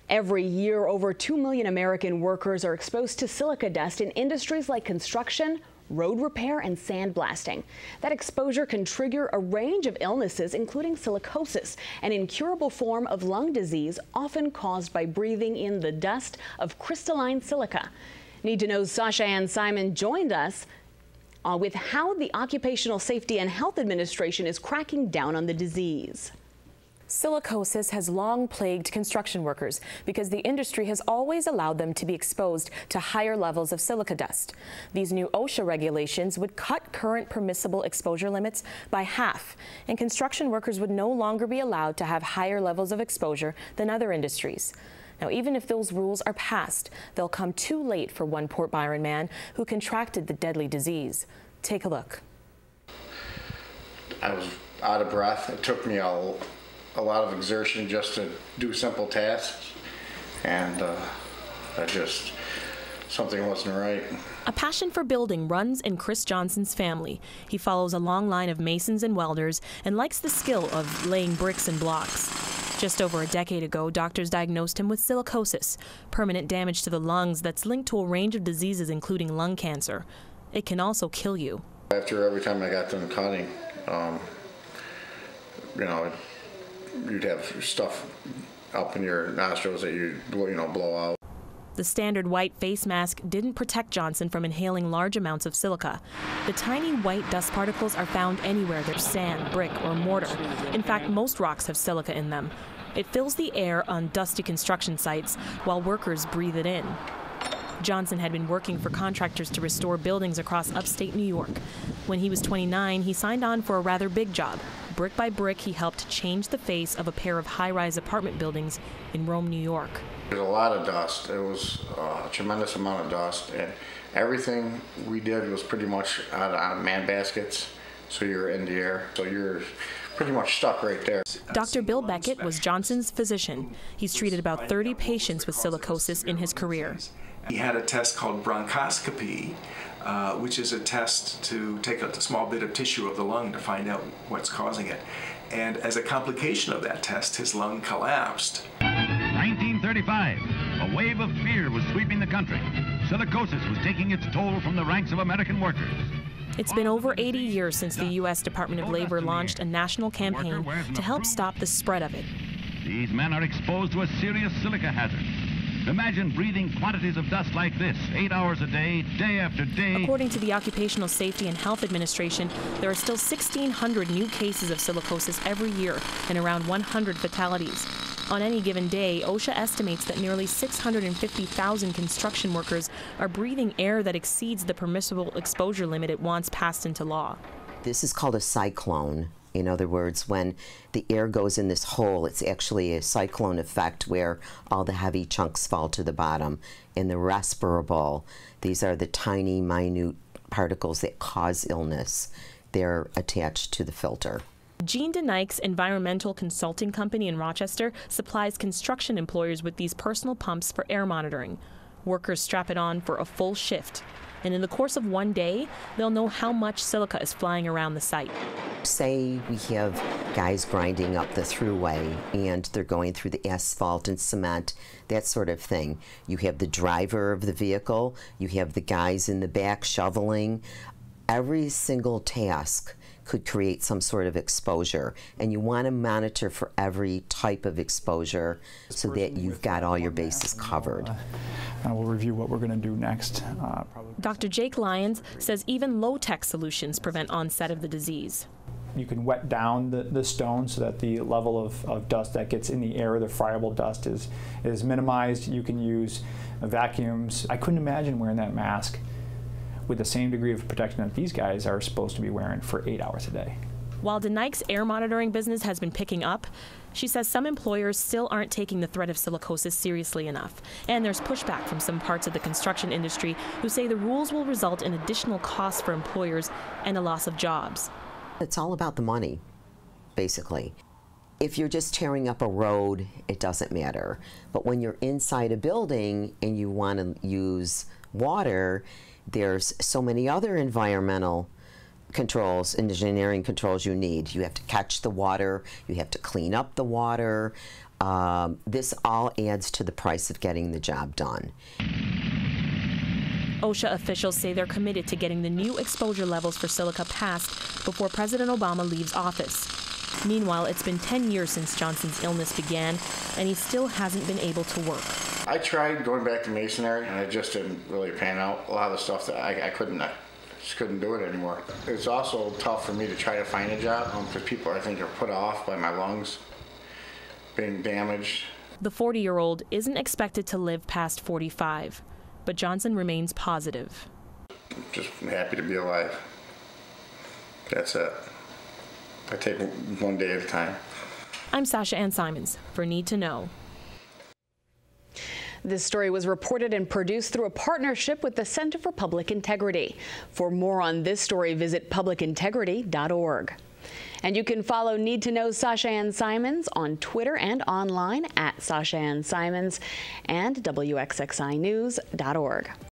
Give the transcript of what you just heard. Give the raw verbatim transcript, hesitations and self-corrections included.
Every year, over two million American workers are exposed to silica dust in industries like construction, road repair, and sandblasting. That exposure can trigger a range of illnesses, including silicosis, an incurable form of lung disease often caused by breathing in the dust of crystalline silica. Need to Know's Sasha Ann Simon joined us uh, with how the Occupational Safety and Health Administration is cracking down on the disease. Silicosis has long plagued construction workers because the industry has always allowed them to be exposed to higher levels of silica dust. These new OSHA regulations would cut current permissible exposure limits by half, and construction workers would no longer be allowed to have higher levels of exposure than other industries. Now, even if those rules are passed, they'll come too late for one Port Byron man who contracted the deadly disease. Take a look. I was out of breath. It took me a a lot of exertion just to do simple tasks, and uh, I just, something wasn't right. A passion for building runs in Chris Johnson's family. He follows a long line of masons and welders and likes the skill of laying bricks and blocks. Just over a decade ago, doctors diagnosed him with silicosis, permanent damage to the lungs that's linked to a range of diseases including lung cancer. It can also kill you. After every time I got done cutting, um, you know, you'd have stuff up in your nostrils that you you know blow out. The standard white face mask didn't protect Johnson from inhaling large amounts of silica. The tiny white dust particles are found anywhere there's sand, brick, or mortar. In fact, most rocks have silica in them. It fills the air on dusty construction sites while workers breathe it in. Johnson had been working for contractors to restore buildings across upstate New York. When he was twenty-nine, he signed on for a rather big job. Brick by brick, he helped change the face of a pair of high-rise apartment buildings in Rome, New York. There's a lot of dust. It was a tremendous amount of dust, and everything we did was pretty much out of man baskets, so you're in the air, so you're pretty much stuck right there. Doctor Bill Beckett was Johnson's physician. He's treated about thirty patients with silicosis in his career. He had a test called bronchoscopy, uh, which is a test to take a small bit of tissue of the lung to find out what's causing it. And as a complication of that test, his lung collapsed. nineteen thirty-five, a wave of fear was sweeping the country. Silicosis was taking its toll from the ranks of American workers. It's been over eighty years since the U S Department of Labor launched a national campaign to help stop the spread of it. These men are exposed to a serious silica hazard. Imagine breathing quantities of dust like this, eight hours a day, day after day. According to the Occupational Safety and Health Administration, there are still sixteen hundred new cases of silicosis every year and around one hundred fatalities. On any given day, OSHA estimates that nearly six hundred fifty thousand construction workers are breathing air that exceeds the permissible exposure limit it once passed into law. This is called a cyclone. In other words, when the air goes in this hole, it's actually a cyclone effect where all the heavy chunks fall to the bottom. And the respirable, these are the tiny, minute particles that cause illness. They're attached to the filter. Gene DeNike's environmental consulting company in Rochester supplies construction employers with these personal pumps for air monitoring. Workers strap it on for a full shift. And in the course of one day, they'll know how much silica is flying around the site. Say we have guys grinding up the thruway and they're going through the asphalt and cement, that sort of thing. You have the driver of the vehicle, you have the guys in the back shoveling. Every single task could create some sort of exposure, and you want to monitor for every type of exposure so that you've got all your bases covered. And we'll review what we're going to do next. Uh, Doctor Jake Lyons says even low-tech solutions prevent onset of the disease. You can wet down the, the stone so that the level of, of dust that gets in the air, the friable dust, is, is minimized. You can use vacuums. I couldn't imagine wearing that mask with the same degree of protection that these guys are supposed to be wearing for eight hours a day. While DeNike's air monitoring business has been picking up, she says some employers still aren't taking the threat of silicosis seriously enough. And there's pushback from some parts of the construction industry who say the rules will result in additional costs for employers and a loss of jobs. It's all about the money, basically. If you're just tearing up a road, it doesn't matter. But when you're inside a building and you want to use water, there's so many other environmental controls, engineering controls you need. You have to catch the water, you have to clean up the water, Um, this all adds to the price of getting the job done. OSHA officials say they're committed to getting the new exposure levels for silica passed before President Obama leaves office. Meanwhile, it's been ten years since Johnson's illness began, and he still hasn't been able to work. I tried going back to masonry, and it just didn't really pan out. A lot of the stuff that I, I couldn't, I just couldn't do it anymore. It's also tough for me to try to find a job because um, people, I think, are put off by my lungs being damaged. The forty-year-old isn't expected to live past forty-five, but Johnson remains positive. Just happy to be alive. That's it. I take one day at a time. I'm Sasha Ann Simons for Need to Know. This story was reported and produced through a partnership with the Center for Public Integrity. For more on this story, visit public integrity dot org. And you can follow Need to Know Sasha Ann Simons on Twitter and online at Sasha Ann Simons and W X X I news dot org.